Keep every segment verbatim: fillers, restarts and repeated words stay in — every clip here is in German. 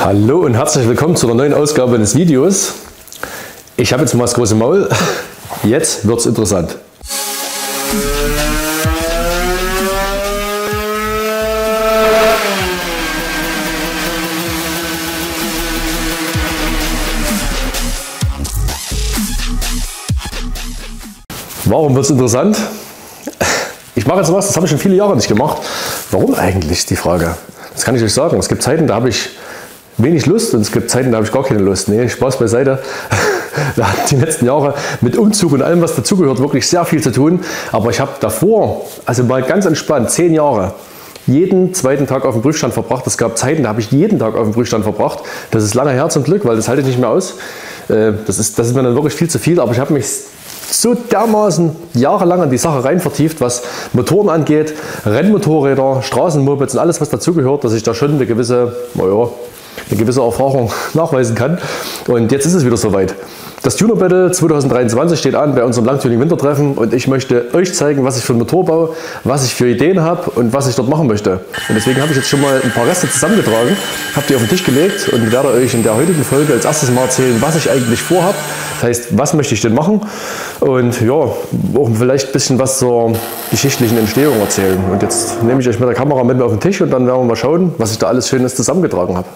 Hallo und herzlich willkommen zu einer neuen Ausgabe des Videos. Ich habe jetzt mal das große Maul. Jetzt wird es interessant. Warum wird es interessant? Ich mache jetzt was, das habe ich schon viele Jahre nicht gemacht. Warum eigentlich, ist die Frage. Das kann ich euch sagen. Es gibt Zeiten, da habe ich wenig Lust und es gibt Zeiten, da habe ich gar keine Lust. Nee, Spaß beiseite. Wir hatten die letzten Jahre mit Umzug und allem, was dazugehört, wirklich sehr viel zu tun. Aber ich habe davor, also mal ganz entspannt, zehn Jahre, jeden zweiten Tag auf dem Prüfstand verbracht. Es gab Zeiten, da habe ich jeden Tag auf dem Prüfstand verbracht. Das ist lange her zum Glück, weil das halte ich nicht mehr aus. Das ist, das ist mir dann wirklich viel zu viel, aber ich habe mich so dermaßen jahrelang an die Sache rein vertieft, was Motoren angeht, Rennmotorräder, Straßenmopeds und alles, was dazugehört, dass ich da schon eine gewisse, naja, eine gewisse Erfahrung nachweisen kann. Und jetzt ist es wieder soweit. Das Tuner Battle zwanzig dreiundzwanzig steht an bei unserem Langtuning-Wintertreffen und ich möchte euch zeigen, was ich für einen Motor baue, was ich für Ideen habe und was ich dort machen möchte. Und deswegen habe ich jetzt schon mal ein paar Reste zusammengetragen, habe die auf den Tisch gelegt und werde euch in der heutigen Folge als erstes mal erzählen, was ich eigentlich vorhabe. Das heißt, was möchte ich denn machen und ja, auch vielleicht ein bisschen was zur geschichtlichen Entstehung erzählen. Und jetzt nehme ich euch mit der Kamera mit mir auf den Tisch und dann werden wir mal schauen, was ich da alles Schönes zusammengetragen habe.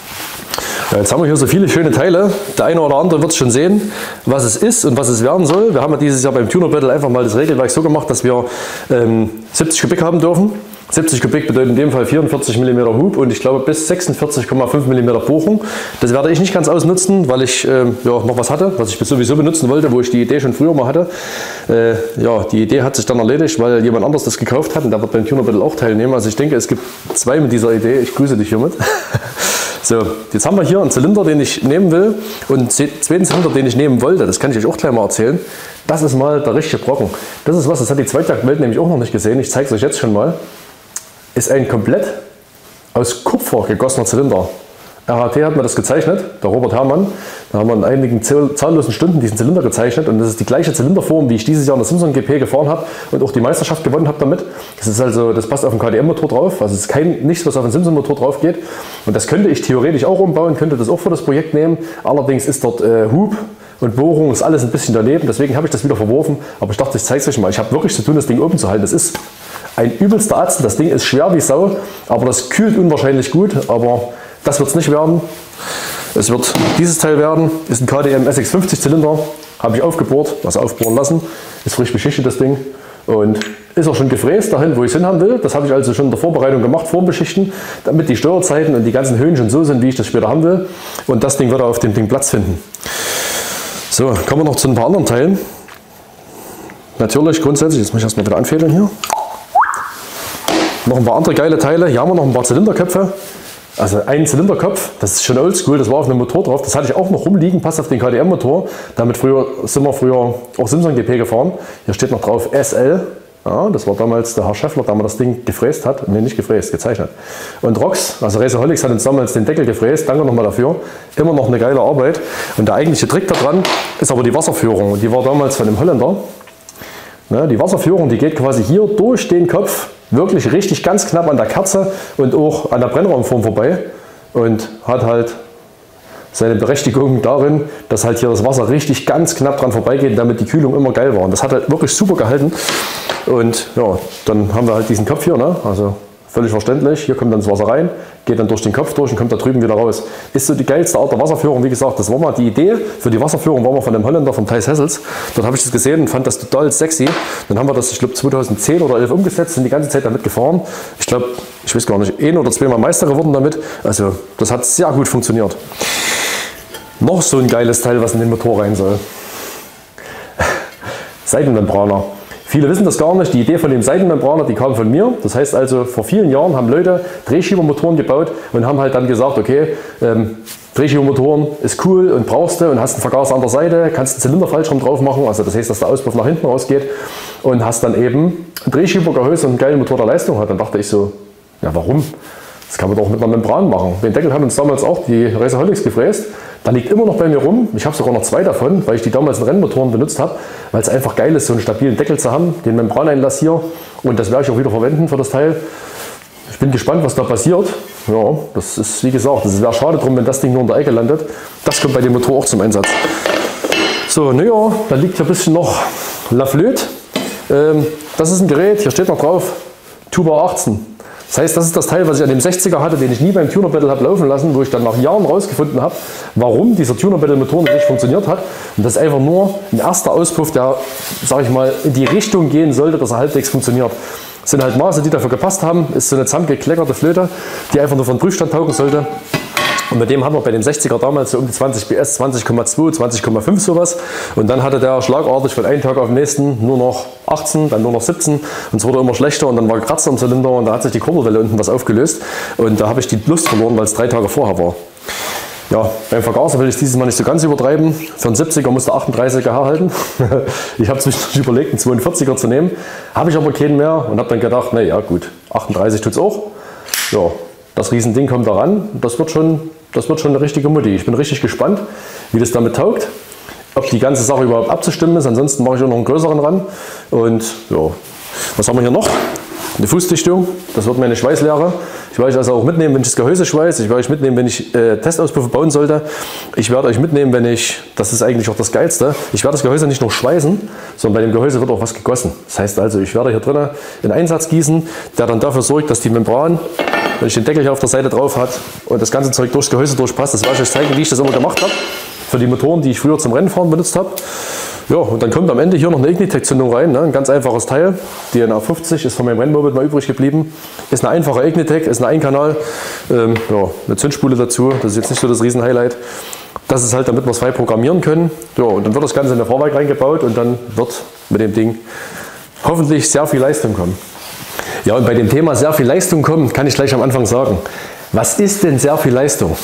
Ja, jetzt haben wir hier so viele schöne Teile. Der eine oder andere wird schon sehen, was es ist und was es werden soll. Wir haben ja dieses Jahr beim Tuner Battle einfach mal das Regelwerk so gemacht, dass wir ähm, siebzig Kubik haben dürfen. siebzig Kubik bedeutet in dem Fall vierundvierzig Millimeter Hub und ich glaube bis sechsundvierzig Komma fünf Millimeter Bohrung. Das werde ich nicht ganz ausnutzen, weil ich ähm, ja, noch was hatte, was ich sowieso benutzen wollte, wo ich die Idee schon früher mal hatte. Äh, ja, die Idee hat sich dann erledigt, weil jemand anderes das gekauft hat und der wird beim Tuner Battle auch teilnehmen. Also ich denke, es gibt zwei mit dieser Idee. Ich grüße dich hiermit. So, jetzt haben wir hier einen Zylinder, den ich nehmen will und einen zweiten Zylinder, den ich nehmen wollte. Das kann ich euch auch gleich mal erzählen. Das ist mal der richtige Brocken. Das ist was, das hat die Zweitjagdwelt nämlich auch noch nicht gesehen. Ich zeige es euch jetzt schon mal. Ist ein komplett aus Kupfer gegossener Zylinder. R H T hat mir das gezeichnet, der Robert Herrmann. Da haben wir in einigen zahllosen Stunden diesen Zylinder gezeichnet und das ist die gleiche Zylinderform, wie ich dieses Jahr in der Simson G P gefahren habe und auch die Meisterschaft gewonnen habe damit. Das ist also, das passt auf den K D M-Motor drauf, also es ist kein, nichts, was auf den Simson-Motor drauf geht. Und das könnte ich theoretisch auch umbauen, könnte das auch für das Projekt nehmen. Allerdings ist dort äh, Hub und Bohrung, ist alles ein bisschen daneben, deswegen habe ich das wieder verworfen. Aber ich dachte, ich zeige es euch mal. Ich habe wirklich zu tun, das Ding oben zu halten. Das ist ein übelster Atzen, das Ding ist schwer wie Sau, aber das kühlt unwahrscheinlich gut, aber das wird es nicht werden. Es wird dieses Teil werden, ist ein K D M S X fünfzig Zylinder, habe ich aufgebohrt, also aufbohren lassen, ist frisch beschichtet das Ding und ist auch schon gefräst dahin, wo ich es hinhaben will. Das habe ich also schon in der Vorbereitung gemacht, vor dem Beschichten, damit die Steuerzeiten und die ganzen Höhen schon so sind, wie ich das später haben will. Und das Ding wird auf dem Ding Platz finden. So, kommen wir noch zu ein paar anderen Teilen. Natürlich grundsätzlich, jetzt muss ich erstmal wieder anfädeln hier. Noch ein paar andere geile Teile. Hier haben wir noch ein paar Zylinderköpfe. Also ein Zylinderkopf, das ist schon oldschool, das war auf einem Motor drauf. Das hatte ich auch noch rumliegen, passt auf den K D M-Motor. Damit früher, sind wir früher auch Simson G P gefahren. Hier steht noch drauf S L. Ja, das war damals der Herr Scheffler, der mir das Ding gefräst hat. Ne, nicht gefräst, gezeichnet. Und Rox, also Racerholics, hat uns damals den Deckel gefräst. Danke nochmal dafür. Immer noch eine geile Arbeit. Und der eigentliche Trick daran ist aber die Wasserführung. Und die war damals von einem Holländer. Ne, die Wasserführung, die geht quasi hier durch den Kopf. Wirklich richtig ganz knapp an der Kerze und auch an der Brennraumform vorbei und hat halt seine Berechtigung darin, dass halt hier das Wasser richtig ganz knapp dran vorbeigeht, damit die Kühlung immer geil war. Und das hat halt wirklich super gehalten. Und ja, dann haben wir halt diesen Kopf hier, ne? Also völlig verständlich. Hier kommt dann das Wasser rein, geht dann durch den Kopf durch und kommt da drüben wieder raus. Ist so die geilste Art der Wasserführung. Wie gesagt, das war mal die Idee für die Wasserführung, war mal von dem Holländer, von Thijs Hessels. Dort habe ich das gesehen und fand das total sexy. Dann haben wir das, ich glaube, zweitausendzehn oder elf umgesetzt, sind die ganze Zeit damit gefahren. Ich glaube, ich weiß gar nicht, ein oder zweimal Meister geworden damit. Also das hat sehr gut funktioniert. Noch so ein geiles Teil, was in den Motor rein soll. Seitenmembraner. Viele wissen das gar nicht, die Idee von dem Seitenmembraner, die kam von mir. Das heißt also, vor vielen Jahren haben Leute Drehschiebermotoren gebaut und haben halt dann gesagt, okay, ähm, Drehschiebermotoren ist cool und brauchst du und hast einen Vergaser an der Seite, kannst einen Zylinder falsch rum drauf machen, also das heißt, dass der Auspuff nach hinten rausgeht und hast dann eben ein Drehschiebergehäuse und einen geilen Motor der Leistung hat. Dann dachte ich so, ja warum? Das kann man doch mit einer Membran machen. Den Deckel haben uns damals auch die Racerholics gefräst. Da liegt immer noch bei mir rum. Ich habe sogar noch zwei davon, weil ich die damals in Rennmotoren benutzt habe, weil es einfach geil ist, so einen stabilen Deckel zu haben, den Membraneinlass hier. Und das werde ich auch wieder verwenden für das Teil. Ich bin gespannt, was da passiert. Ja, das ist wie gesagt, es wäre schade drum, wenn das Ding nur in der Ecke landet. Das kommt bei dem Motor auch zum Einsatz. So, naja, da liegt hier ein bisschen noch Laflöte. Ähm, das ist ein Gerät, hier steht noch drauf, Tuba achtzehn. Das heißt, das ist das Teil, was ich an dem sechziger hatte, den ich nie beim Tuner Battle habe laufen lassen, wo ich dann nach Jahren rausgefunden habe, warum dieser Tuner Battle Motor nicht funktioniert hat. Und das ist einfach nur ein erster Auspuff, der, sage ich mal, in die Richtung gehen sollte, dass er halbwegs funktioniert. Das sind halt Maße, die dafür gepasst haben. Ist so eine zusammengekleckerte Flöte, die einfach nur von Prüfstand taugen sollte. Und mit dem haben wir bei dem sechziger damals so um die zwanzig P S, zwanzig Komma zwei, zwanzig Komma fünf sowas. Und dann hatte der schlagartig von einem Tag auf den nächsten nur noch achtzehn, dann nur noch siebzehn. Und es wurde immer schlechter und dann war Kratzer im Zylinder und da hat sich die Kurbelwelle unten was aufgelöst. Und da habe ich die Lust verloren, weil es drei Tage vorher war. Ja, beim Vergaser will ich dieses Mal nicht so ganz übertreiben. Für einen siebziger musste achtunddreißiger herhalten. Ich habe zwischendurch überlegt, einen zweiundvierziger zu nehmen. Habe ich aber keinen mehr und habe dann gedacht, naja gut, achtunddreißig tut es auch. Ja, das Riesending kommt da ran. Das wird schon, das wird schon eine richtige Mutti. Ich bin richtig gespannt, wie das damit taugt. Ob die ganze Sache überhaupt abzustimmen ist. Ansonsten mache ich auch noch einen größeren ran. Und ja, was haben wir hier noch? Eine Fußdichtung, das wird meine Schweißlehre. Ich werde euch also auch mitnehmen, wenn ich das Gehäuse schweiße. Ich werde euch mitnehmen, wenn ich äh, Testauspuffe bauen sollte. Ich werde euch mitnehmen, wenn ich, das ist eigentlich auch das Geilste, ich werde das Gehäuse nicht nur schweißen, sondern bei dem Gehäuse wird auch was gegossen. Das heißt also, ich werde hier drinnen einen Einsatz gießen, der dann dafür sorgt, dass die Membran, wenn ich den Deckel hier auf der Seite drauf hat und das ganze Zeug durchs Gehäuse durchpasst, das werde ich euch zeigen, wie ich das immer gemacht habe. Für die Motoren, die ich früher zum Rennfahren benutzt habe. Ja, und dann kommt am Ende hier noch eine Ignitec-Zündung rein, ne? Ein ganz einfaches Teil. Die N A fünfzig ist von meinem Rennmoped mal übrig geblieben. Ist eine einfache Ignitec, ist ein Einkanal. Ähm, ja, eine Zündspule dazu, das ist jetzt nicht so das Riesen-Highlight. Das ist halt, damit wir es frei programmieren können. Ja, und dann wird das Ganze in das Fahrwerk reingebaut und dann wird mit dem Ding hoffentlich sehr viel Leistung kommen. Ja, und bei dem Thema sehr viel Leistung kommen, kann ich gleich am Anfang sagen. Was ist denn sehr viel Leistung?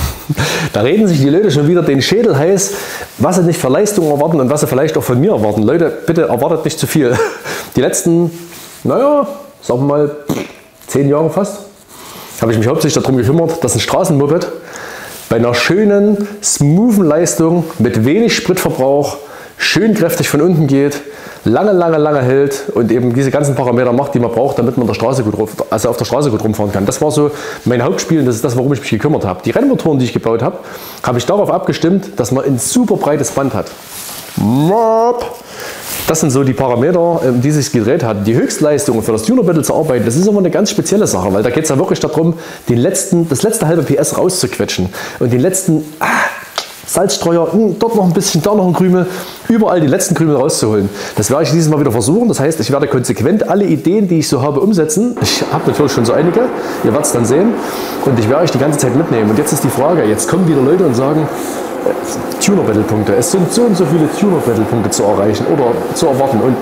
Da reden sich die Leute schon wieder den Schädel heiß, was sie nicht für Leistung erwarten und was sie vielleicht auch von mir erwarten. Leute, bitte erwartet nicht zu viel. Die letzten, naja, sagen wir mal, zehn Jahre fast, habe ich mich hauptsächlich darum gekümmert, dass ein Straßenmoped bei einer schönen, smoothen Leistung mit wenig Spritverbrauch schön kräftig von unten geht, lange, lange, lange hält und eben diese ganzen Parameter macht, die man braucht, damit man der Straße gut, also auf der Straße gut rumfahren kann. Das war so mein Hauptspiel und das ist das, worum ich mich gekümmert habe. Die Rennmotoren, die ich gebaut habe, habe ich darauf abgestimmt, dass man ein super breites Band hat. Das sind so die Parameter, die sich gedreht hat. Die Höchstleistung für das Tuner Battle zu arbeiten, das ist immer eine ganz spezielle Sache, weil da geht es ja wirklich darum, den letzten, das letzte halbe P S rauszuquetschen und den letzten ah, Salzstreuer, mh, dort noch ein bisschen, da noch ein Krümel, überall die letzten Krümel rauszuholen. Das werde ich dieses Mal wieder versuchen. Das heißt, ich werde konsequent alle Ideen, die ich so habe, umsetzen. Ich habe natürlich schon so einige, ihr werdet es dann sehen. Und ich werde euch die ganze Zeit mitnehmen. Und jetzt ist die Frage, jetzt kommen wieder Leute und sagen, äh, Tuner Battle Punkte, es sind so und so viele Tuner Battle Punkte zu erreichen oder zu erwarten. Und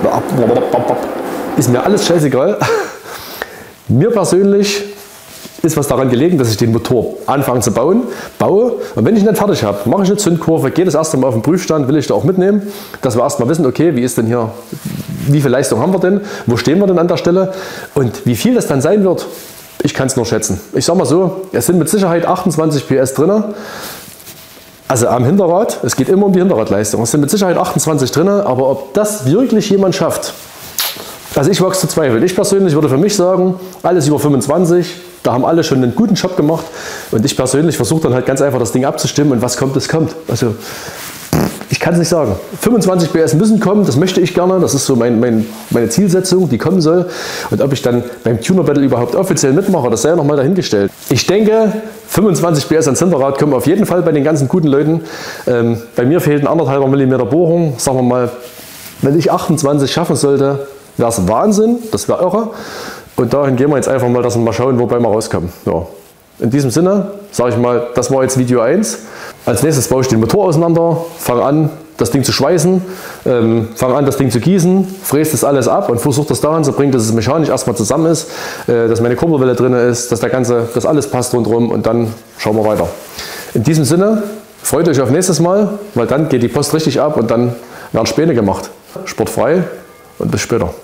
ist mir alles scheißegal. Mir persönlich ist was daran gelegen, dass ich den Motor anfange zu bauen, baue und wenn ich ihn dann fertig habe, mache ich eine Zündkurve, gehe das erste Mal auf den Prüfstand, will ich da auch mitnehmen, dass wir erstmal wissen, okay, wie ist denn hier, wie viel Leistung haben wir denn, wo stehen wir denn an der Stelle und wie viel das dann sein wird, ich kann es nur schätzen. Ich sage mal so, es sind mit Sicherheit achtundzwanzig P S drin, also am Hinterrad, es geht immer um die Hinterradleistung, es sind mit Sicherheit achtundzwanzig drin, aber ob das wirklich jemand schafft, also ich wage es zu zweifeln. Ich persönlich würde für mich sagen, alles über fünfundzwanzig, da haben alle schon einen guten Job gemacht und ich persönlich versuche dann halt ganz einfach das Ding abzustimmen und was kommt, das kommt. Also ich kann es nicht sagen. fünfundzwanzig P S müssen kommen, das möchte ich gerne, das ist so mein, mein, meine Zielsetzung, die kommen soll. Und ob ich dann beim Tuner Battle überhaupt offiziell mitmache, das sei ja nochmal dahingestellt. Ich denke, fünfundzwanzig P S ans Hinterrad kommen auf jeden Fall bei den ganzen guten Leuten. Ähm, bei mir fehlt ein anderthalb Millimeter Bohrung, sagen wir mal, wenn ich achtundzwanzig schaffen sollte, wäre es Wahnsinn, das wäre irre. Und dahin gehen wir jetzt einfach mal, dass wir mal schauen, wobei wir rauskommen. Ja. In diesem Sinne sage ich mal, das war jetzt Video eins. Als nächstes baue ich den Motor auseinander, fange an, das Ding zu schweißen, ähm, fange an, das Ding zu gießen, fräse das alles ab und versuche das daran zu bringen, dass es mechanisch erstmal zusammen ist, äh, dass meine Kurbelwelle drin ist, dass der ganze, dass alles passt rundherum und dann schauen wir weiter. In diesem Sinne, freut euch auf nächstes Mal, weil dann geht die Post richtig ab und dann werden Späne gemacht. Sportfrei und bis später.